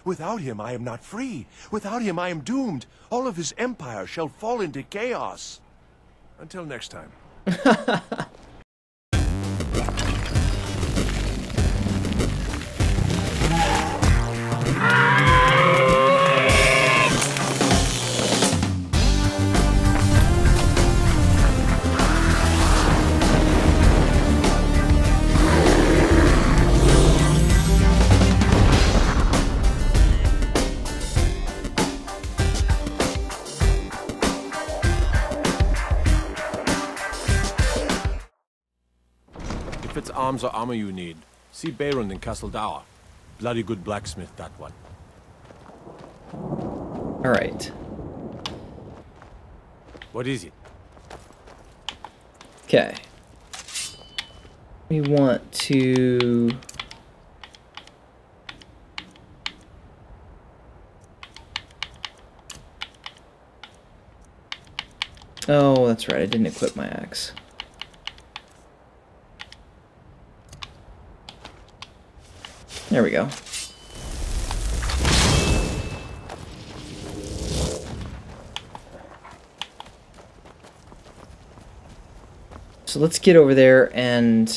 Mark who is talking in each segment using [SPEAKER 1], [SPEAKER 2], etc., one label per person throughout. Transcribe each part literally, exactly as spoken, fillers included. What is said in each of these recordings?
[SPEAKER 1] Without him I am not free. Without him I am doomed. All of his empire shall fall into chaos. Until next time. If it's arms or armor you need, see Baron in Castle Dower. Bloody good blacksmith, that one.
[SPEAKER 2] Alright.
[SPEAKER 1] What is it?
[SPEAKER 2] Okay. We want to... Oh, that's right, I didn't equip my axe. There we go. So let's get over there and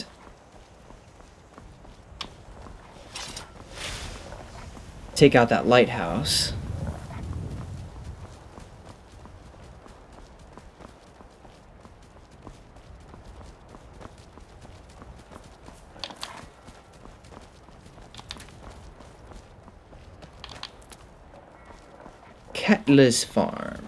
[SPEAKER 2] take out that lighthouse. Cattler's Farm.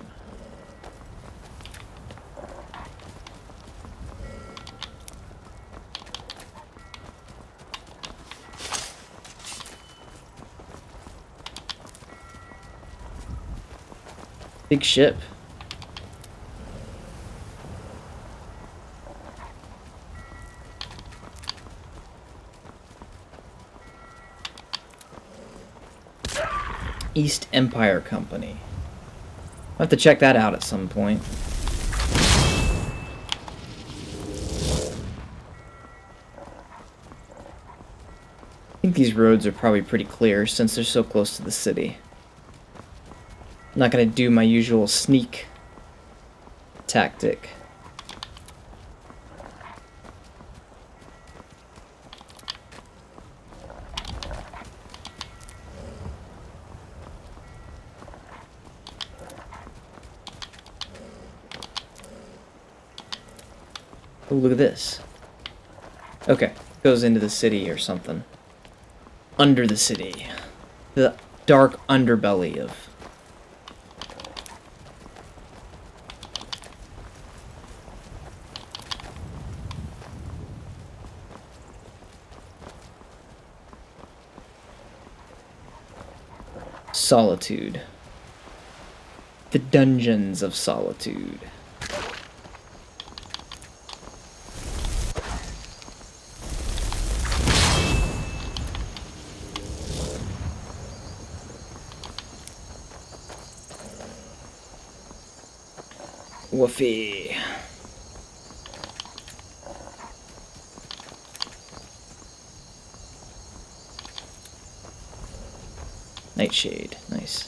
[SPEAKER 2] Big ship. East Empire Company. I'll have to check that out at some point. I think these roads are probably pretty clear since they're so close to the city. I'm not going to do my usual sneak tactic. Oh, look at this. Okay, goes into the city or something. Under the city. The dark underbelly of... Solitude. The dungeons of Solitude. Woofy. Nightshade, nice.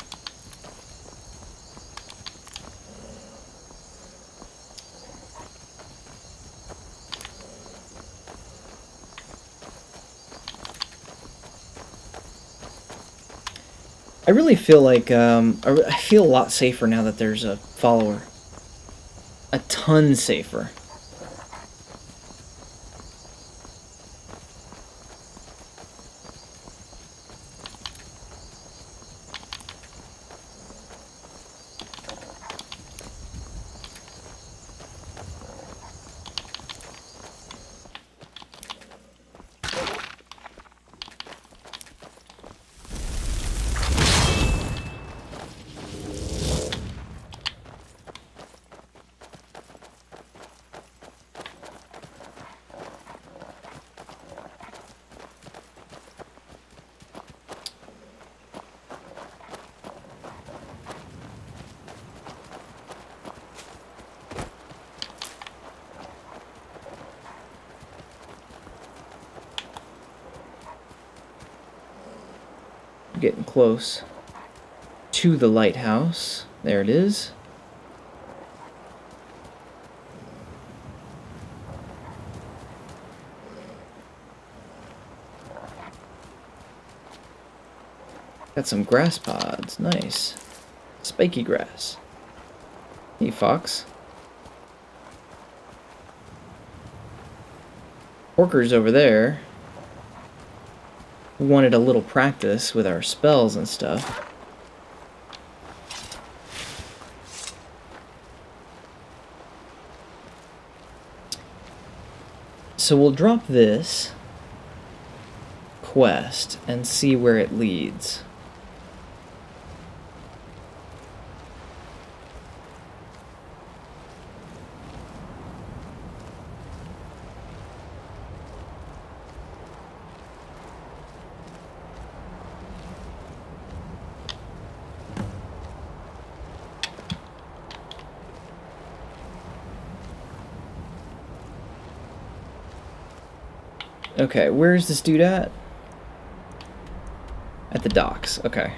[SPEAKER 2] I really feel like, um, I, I feel a lot safer now that there's a follower. A ton safer. Getting close to the lighthouse. There it is. Got some grass pods. Nice. Spiky grass. Hey, fox. Orcers over there. We wanted a little practice with our spells and stuff. So we'll drop this quest and see where it leads. Okay, where's this dude at? At the docks, okay.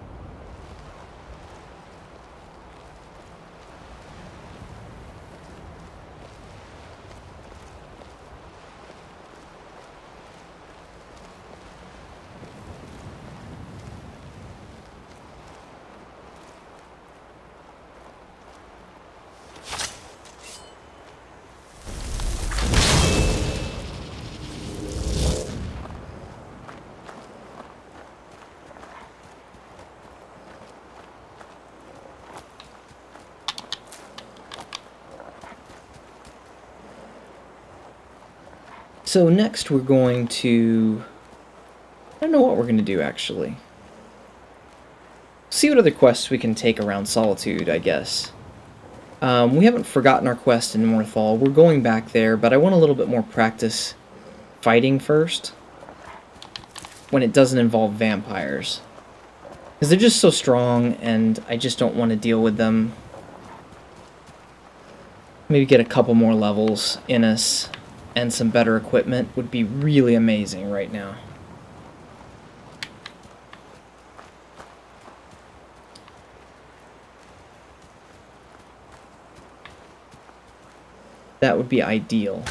[SPEAKER 2] So next we're going to... I don't know what we're going to do, actually. See what other quests we can take around Solitude, I guess. Um, we haven't forgotten our quest in Northall. We're going back there, but I want a little bit more practice fighting first. When it doesn't involve vampires. Because they're just so strong, and I just don't want to deal with them. Maybe get a couple more levels in us. And some better equipment would be really amazing right now. That would be ideal.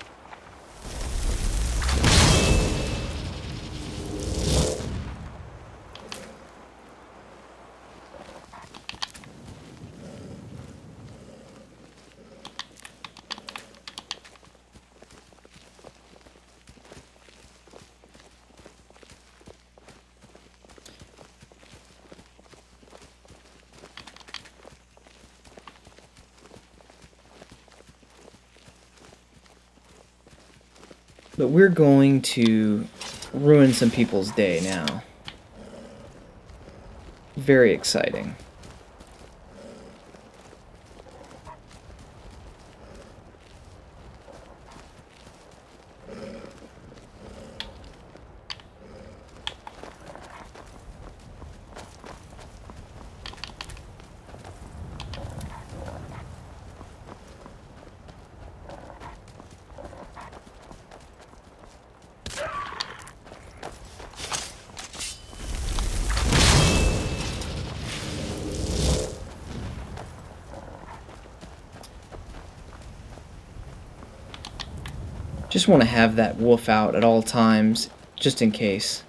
[SPEAKER 2] But we're going to ruin some people's day now. Very exciting. Just want to have that wolf out at all times, just in case.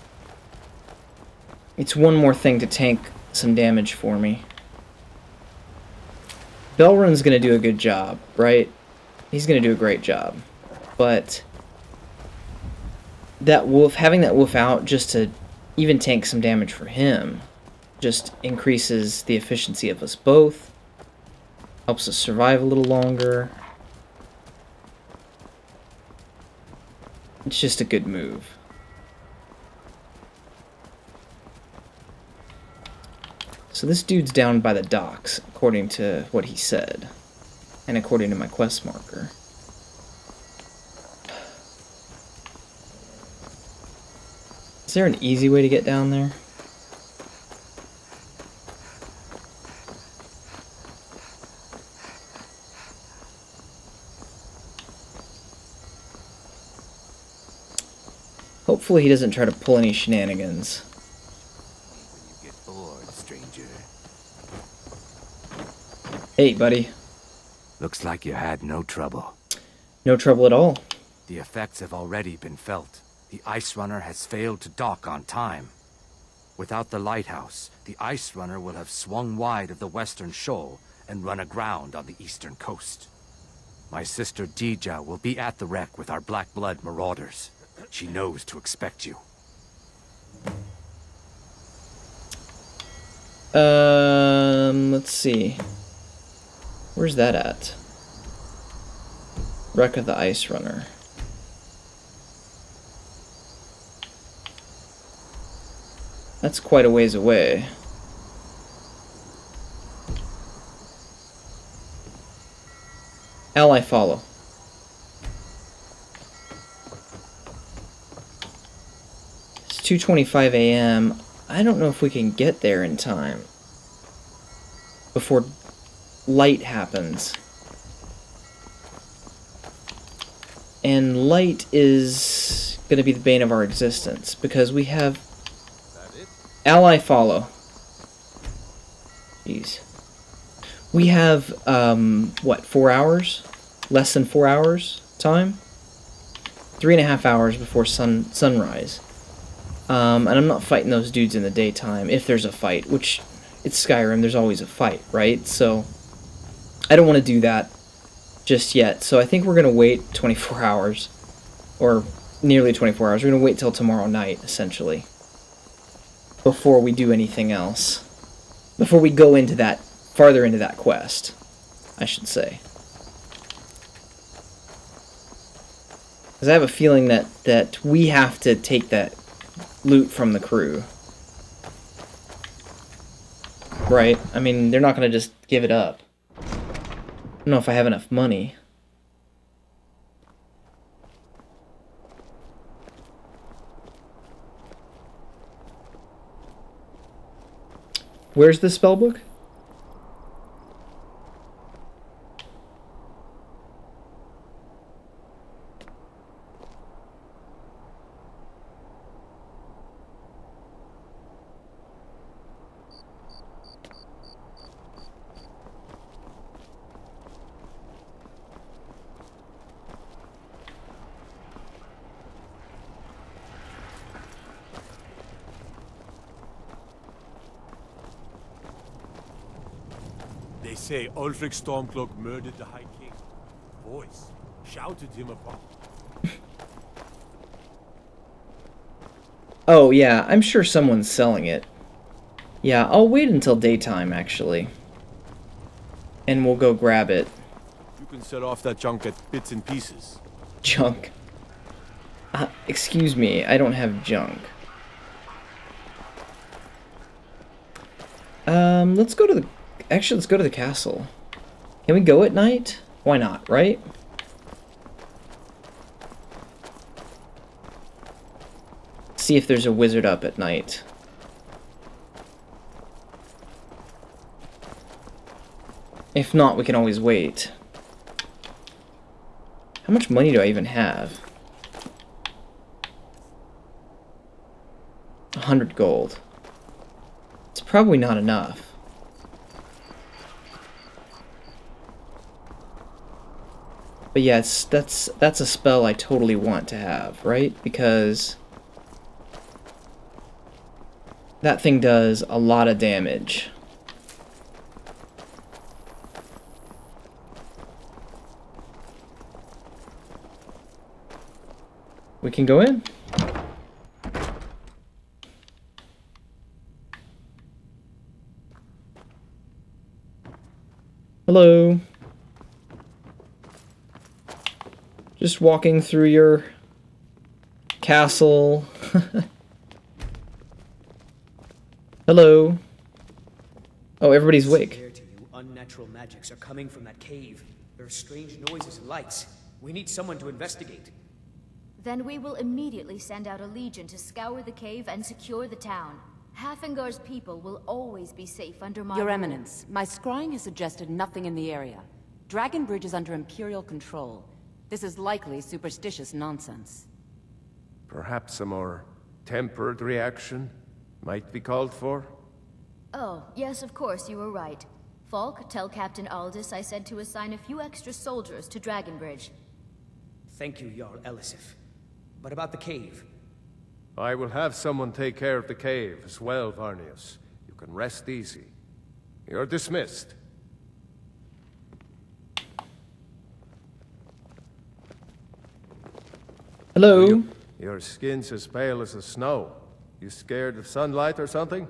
[SPEAKER 2] It's one more thing to tank some damage for me. Belrun's going to do a good job, right? He's going to do a great job. But that wolf, having that wolf out just to even tank some damage for him, just increases the efficiency of us both. Helps us survive a little longer. It's just a good move. So this dude's down by the docks, according to what he said. And according to my quest marker. Is there an easy way to get down there? Hopefully he doesn't try to pull any shenanigans.
[SPEAKER 3] stranger.
[SPEAKER 2] Hey, buddy.
[SPEAKER 3] Looks like you had no trouble.
[SPEAKER 2] No trouble at all.
[SPEAKER 3] The effects have already been felt. The Ice Runner has failed to dock on time. Without the lighthouse, the Ice Runner will have swung wide of the western shoal and run aground on the eastern coast. My sister Dija will be at the wreck with our Black Blood marauders. She knows to expect you.
[SPEAKER 2] Um, let's see. Where's that at? Wreck of the Ice Runner. That's quite a ways away. Ally follow. It's two twenty-five A M I don't know if we can get there in time before light happens. And light is going to be the bane of our existence because we have ally follow. Jeez. We have, um, what, four hours? Less than four hours time? Three and a half hours before sun sunrise. Um, and I'm not fighting those dudes in the daytime, if there's a fight, which, it's Skyrim, there's always a fight, right? So, I don't want to do that just yet. So I think we're going to wait twenty-four hours, or nearly twenty-four hours. We're going to wait till tomorrow night, essentially, before we do anything else. Before we go into that, farther into that quest, I should say. Because I have a feeling that, that we have to take that loot from the crew. Right? I mean, they're not going to just give it up. I don't know if I have enough money. Where's the spellbook?
[SPEAKER 1] They say Ulfric Stormcloak murdered the High King. Voice shouted him upon.
[SPEAKER 2] Oh, yeah, I'm sure someone's selling it. Yeah, I'll wait until daytime, actually. And we'll go grab it.
[SPEAKER 1] You can set off that junk at bits and pieces.
[SPEAKER 2] Junk. Uh, excuse me, I don't have junk. Um, let's go to the... Actually, let's go to the castle. Can we go at night? Why not, right? See if there's a wizard up at night. If not, we can always wait. How much money do I even have? A hundred gold. It's probably not enough. But yeah, it's, that's, that's a spell I totally want to have, right? Because that thing does a lot of damage. We can go in. Hello. Just walking through your castle. Hello. Oh, everybody's awake.
[SPEAKER 4] To you, unnatural magics are coming from that cave. There are strange noises and lights. We need someone to investigate.
[SPEAKER 5] Then we will immediately send out a legion to scour the cave and secure the town. Hafengar's people will always be safe under my
[SPEAKER 6] Your
[SPEAKER 5] rule.
[SPEAKER 6] Eminence, my scrying has suggested nothing in the area. Dragon Bridge is under Imperial control. This is likely superstitious nonsense.
[SPEAKER 1] Perhaps a more tempered reaction might be called for?
[SPEAKER 5] Oh, yes, of course, you were right. Falk, tell Captain Aldous I said to assign a few extra soldiers to Dragonbridge.
[SPEAKER 4] Thank you, Jarl Elisif. But about the cave?
[SPEAKER 1] I will have someone take care of the cave as well, Varnius. You can rest easy. You're dismissed.
[SPEAKER 2] Hello?
[SPEAKER 1] You, your skin's as pale as the snow. You scared of sunlight or something?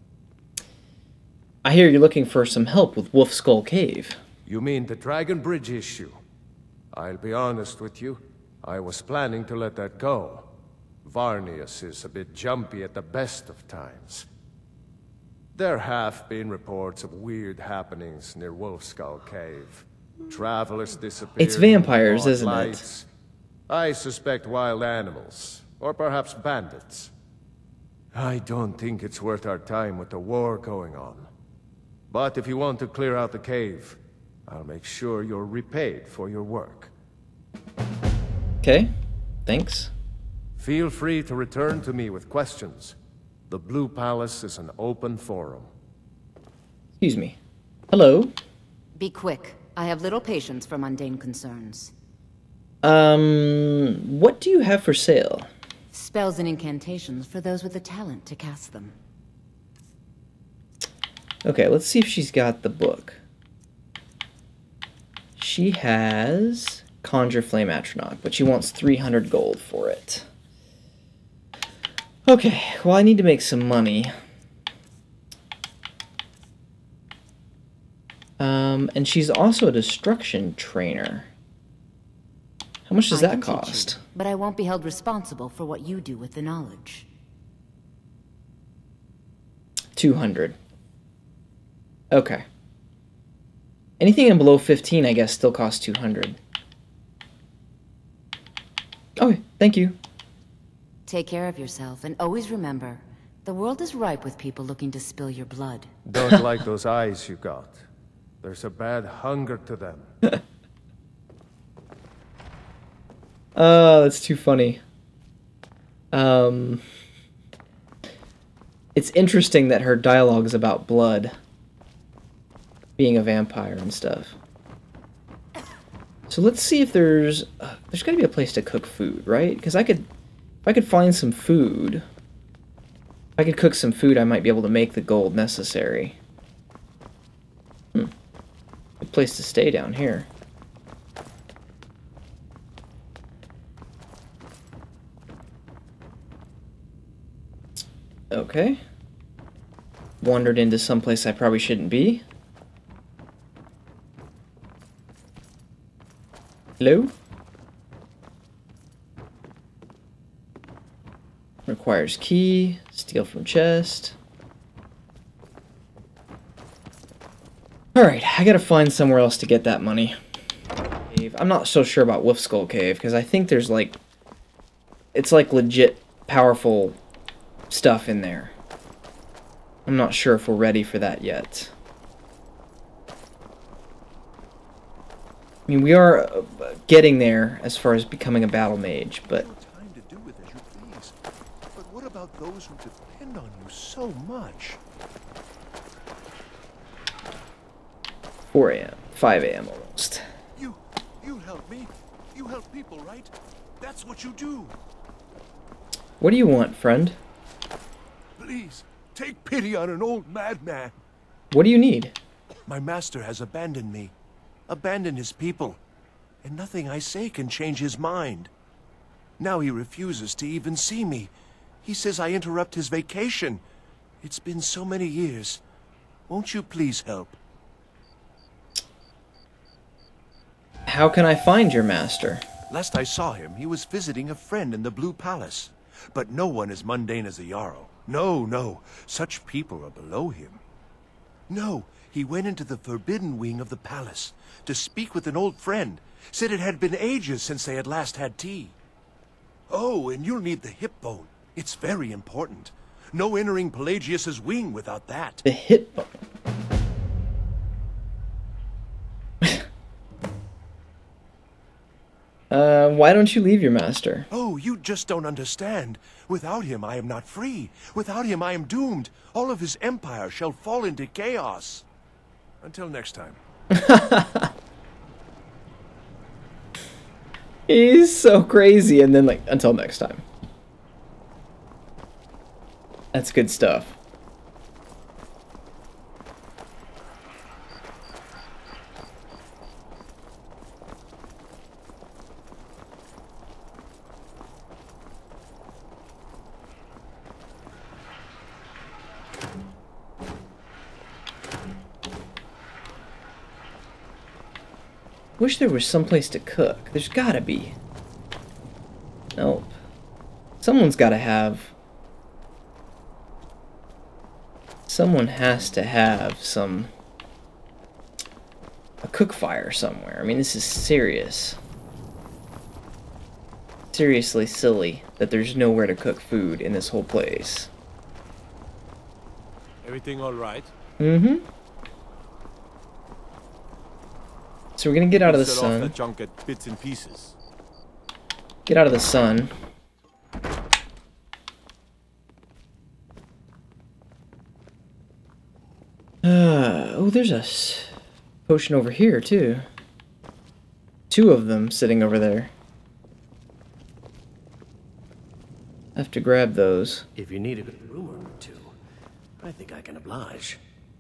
[SPEAKER 2] I hear you're looking for some help with Wolf Skull Cave.
[SPEAKER 1] You mean the Dragon Bridge issue? I'll be honest with you. I was planning to let that go. Varnius is a bit jumpy at the best of times. There have been reports of weird happenings near Wolf Skull Cave. Travelers disappearing.
[SPEAKER 2] It's vampires,
[SPEAKER 1] odd
[SPEAKER 2] isn't
[SPEAKER 1] lights. it? I suspect wild animals, or perhaps bandits. I don't think it's worth our time with the war going on. But if you want to clear out the cave, I'll make sure you're repaid for your work.
[SPEAKER 2] Okay, thanks.
[SPEAKER 1] Feel free to return to me with questions. The Blue Palace is an open forum.
[SPEAKER 2] Excuse me. Hello?
[SPEAKER 6] Be quick. I have little patience for mundane concerns.
[SPEAKER 2] Um, what do you have for sale?
[SPEAKER 6] Spells and incantations for those with the talent to cast them.
[SPEAKER 2] Okay, let's see if she's got the book. She has Conjure Flame Atronach, but she wants three hundred gold for it. Okay, well I need to make some money. Um, and she's also a destruction trainer. How much does
[SPEAKER 6] I
[SPEAKER 2] that
[SPEAKER 6] can teach
[SPEAKER 2] cost?
[SPEAKER 6] you, but I won't be held responsible for what you do with the knowledge.
[SPEAKER 2] two hundred. Okay. Anything in below fifteen, I guess, still costs two hundred. Okay, thank you.
[SPEAKER 6] Take care of yourself, and always remember, the world is ripe with people looking to spill your blood.
[SPEAKER 1] Don't like those eyes you got. There's a bad hunger to them.
[SPEAKER 2] Oh, that's too funny. Um, it's interesting that her dialogue is about blood. Being a vampire and stuff. So let's see if there's... Uh, there's got to be a place to cook food, right? Because I could... If I could find some food... If I could cook some food, I might be able to make the gold necessary. Hmm. Good place to stay down here. Okay. Wandered into someplace I probably shouldn't be. Hello? Requires key. Steal from chest. Alright, I gotta find somewhere else to get that money. I'm not so sure about Wolf Skull Cave, because I think there's like... It's like legit powerful stuff in there. I'm not sure if we're ready for that yet. I mean, we are uh, getting there as far as becoming a battle mage, but...
[SPEAKER 1] Time to do with as you please. But what about those who depend on you so much?
[SPEAKER 2] four A M five A M almost.
[SPEAKER 1] You, you help me. You help people, right? That's what you do.
[SPEAKER 2] What do you want, friend?
[SPEAKER 1] Please, take pity on an old madman.
[SPEAKER 2] What do you need?
[SPEAKER 1] My master has abandoned me. Abandoned his people. And nothing I say can change his mind. Now he refuses to even see me. He says I interrupt his vacation. It's been so many years. Won't you please help?
[SPEAKER 2] How can I find your master?
[SPEAKER 1] Last I saw him, he was visiting a friend in the Blue Palace. But no one as mundane as a Jarl. No, no. Such people are below him. No, he went into the forbidden wing of the palace to speak with an old friend. Said it had been ages since they had last had tea. Oh, and you'll need the hip bone. It's very important. No entering Pelagius's wing without that.
[SPEAKER 2] The hip bone. Uh, why don't you leave your master?
[SPEAKER 1] Oh, you just don't understand. Without him, I am not free. Without him, I am doomed. All of his empire shall fall into chaos. Until next time.
[SPEAKER 2] He's so crazy, and then like, until next time. That's good stuff. Wish there was some place to cook. There's gotta be. Nope. Someone's gotta have... Someone has to have some... a cook fire somewhere. I mean, this is serious. Seriously silly that there's nowhere to cook food in this whole place.
[SPEAKER 1] Everything all right?
[SPEAKER 2] Mm-hmm. So we're gonna get out of the
[SPEAKER 1] Set off
[SPEAKER 2] sun.
[SPEAKER 1] that junk at bits and pieces.
[SPEAKER 2] Get out of the sun. Uh, oh, there's a s potion over here, too. Two of them sitting over there. I have to grab those.
[SPEAKER 7] If you need a good rumor or two, I think I can oblige.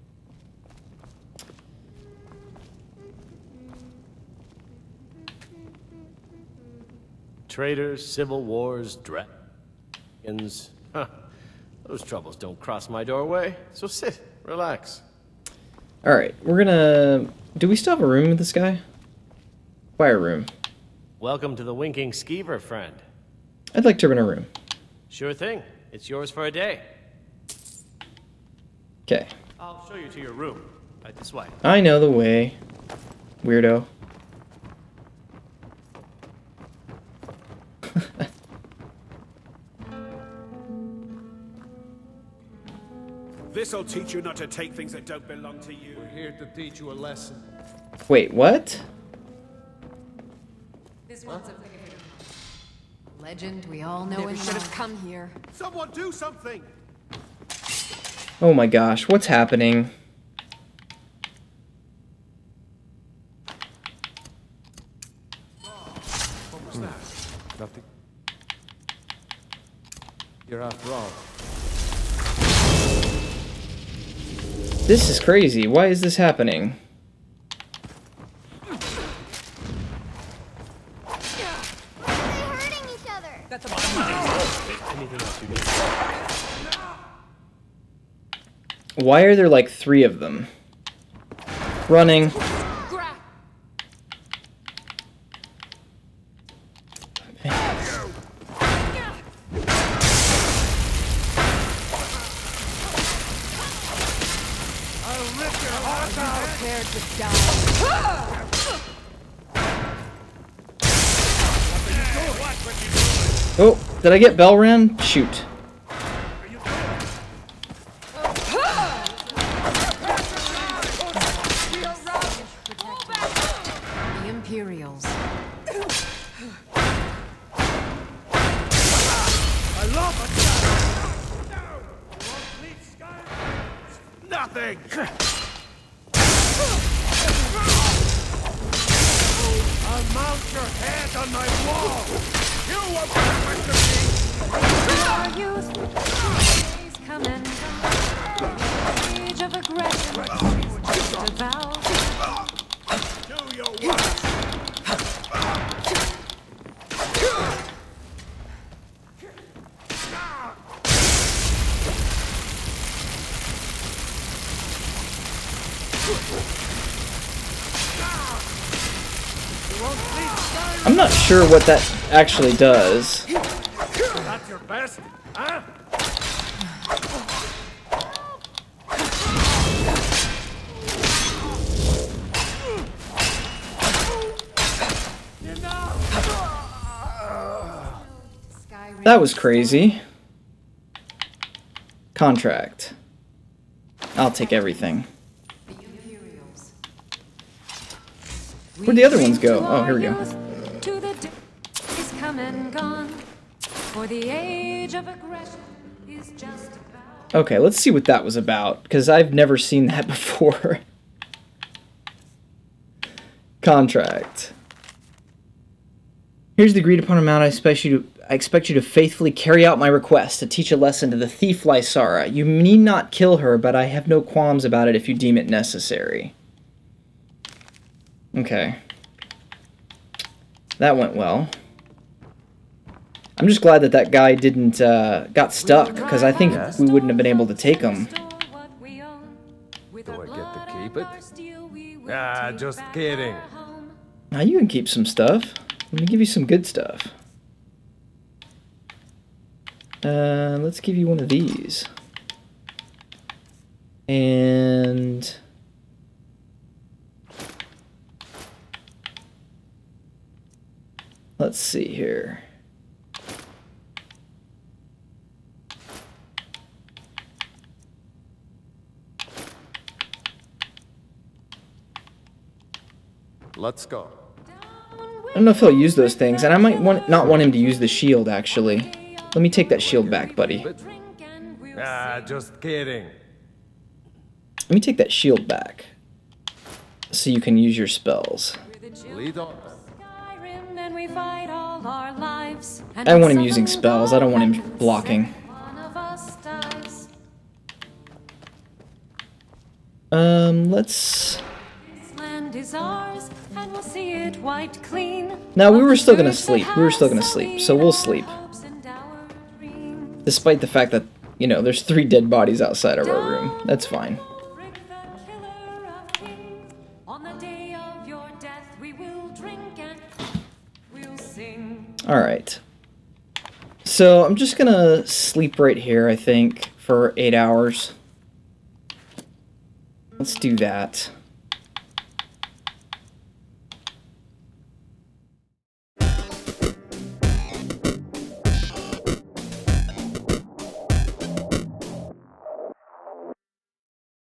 [SPEAKER 7] Traitors, civil wars, dragons. Huh. Those troubles don't cross my doorway, so sit, relax.
[SPEAKER 2] Alright, we're gonna... Do we still have a room with this guy? Fire room.
[SPEAKER 7] Welcome to the Winking Skeever, friend.
[SPEAKER 2] I'd like to rent a room.
[SPEAKER 7] Sure thing. It's yours for a day.
[SPEAKER 2] Okay.
[SPEAKER 7] I'll show you to your room. Right this way.
[SPEAKER 2] I know the way. Weirdo.
[SPEAKER 8] This'll teach you not to take things that don't belong to you. We're here to teach you a lesson.
[SPEAKER 2] Wait, what?
[SPEAKER 9] This one's a legend we all know and should have come here.
[SPEAKER 8] Someone do something!
[SPEAKER 2] Oh my gosh, what's happening?
[SPEAKER 1] What was that? Nothing. You're after all.
[SPEAKER 2] This is crazy. Why is this happening? Why are there like three of them? Running. Oh, did I get bell ran? Shoot.
[SPEAKER 9] The Imperials.
[SPEAKER 8] I love it! No! You won't leave Skyrim! Nothing! I'll mount your head on my wall! You won't get away from me!
[SPEAKER 9] Our youth is coming from the age of aggression. Devout.
[SPEAKER 8] Do your work!
[SPEAKER 2] I'm not sure what that actually does.
[SPEAKER 8] That's your best, huh?
[SPEAKER 2] That was crazy. Contract. I'll take everything. Where'd the other ones go? Oh, here we go.
[SPEAKER 9] come and gone. For the age of aggression is just about...
[SPEAKER 2] Okay, let's see what that was about, because I've never seen that before. Contract. Here's the agreed upon amount. I expect you to I expect you to faithfully carry out my request to teach a lesson to the thief Lysara. You need not kill her, but I have no qualms about it if you deem it necessary. Okay. That went well. I'm just glad that that guy didn't, uh, got stuck, because I think we wouldn't have been able to take him.
[SPEAKER 8] Do I get to keep it? Ah, just kidding.
[SPEAKER 2] Now you can keep some stuff. Let me give you some good stuff. Uh, let's give you one of these. And... let's see here.
[SPEAKER 8] Let's go.
[SPEAKER 2] I don't know if he'll use those things, and I might want not want him to use the shield, actually. Let me take that shield back, buddy.
[SPEAKER 8] Ah, just kidding.
[SPEAKER 2] Let me take that shield back, so you can use your spells.
[SPEAKER 8] Lead on.
[SPEAKER 2] I want him using spells, I don't want him blocking. Um, let's... No, we were still gonna sleep. We were still gonna sleep, so we'll sleep. Despite the fact that, you know, there's three dead bodies outside of our room. That's fine. Alright. So, I'm just gonna sleep right here, I think, for eight hours. Let's do that.